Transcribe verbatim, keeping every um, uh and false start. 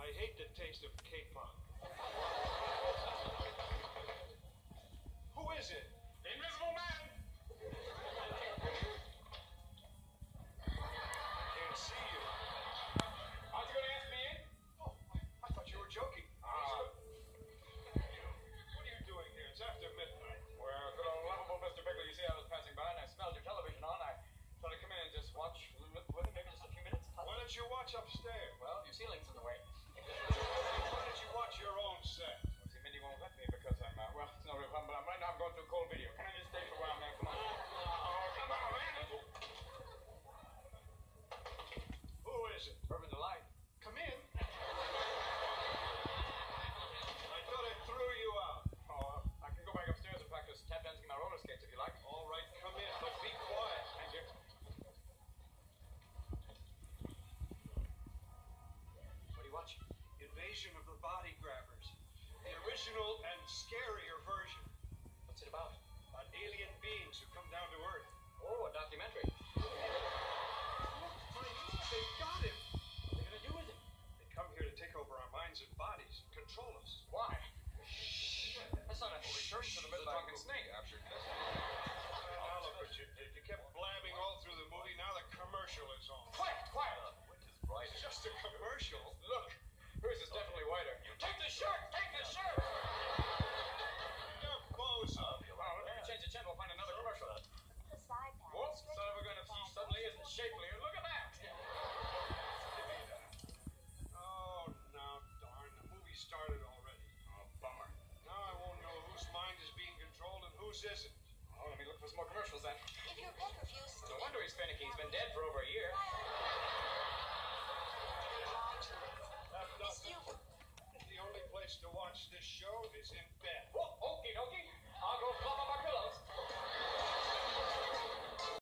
I hate the taste of capon. Who is it? The Invisible Man! I can't see you. Aren't you going to ask me in? Oh, I, I thought you were joking. Ah. What are you doing here? It's after midnight. Well, good old lovable Mister Bickley, you see I was passing by and I smelled your television on. I thought I'd come in and just watch with with it, maybe just a few minutes. Why don't you watch upstairs? Well, your ceiling's in the way. Why don't you watch your own set? Well, see, Mindy won't let me because I'm, uh, well, it's no real problem, but I'm, right now I'm going through a cold video. Can I just stay for a while, man? Come on. Oh, come on, man. Who is it? Urban Delight. Come in. I thought I threw you out. Oh, uh, I can go back upstairs and practice tap dancing my roller skates if you like. All right, come in, but be quiet. Thank you. What are you watching? Invasion of the Body Grabbers. The original and scarier version. What's it about? About alien beings who come down to Earth. Oh, a documentary. They've got him. What are they going to do with him? They come here to take over our minds and bodies and control us. Why? That's not a shirt for the middle drunken snake. Now look what you did. You kept blabbing all through the movie. Now the commercial is on. Quiet, quiet. It's just a commercial. Look, hers is definitely whiter. You take the shirt! Take the shirt! You're bozo. Well, let me change the channel. We'll find another commercial. The side pattern. Whoops, son of a gun, if she suddenly isn't shapely. Look at that! Oh, now darn. The movie started already. Oh, bummer. Now I won't know whose mind is being controlled and whose isn't. Oh, let me look for some more commercials then. If your pet refuses to No wonder he's finicky. He's been dead for over a year. That's nothing. The only place to watch this show is in bed. Whoa, okie dokie.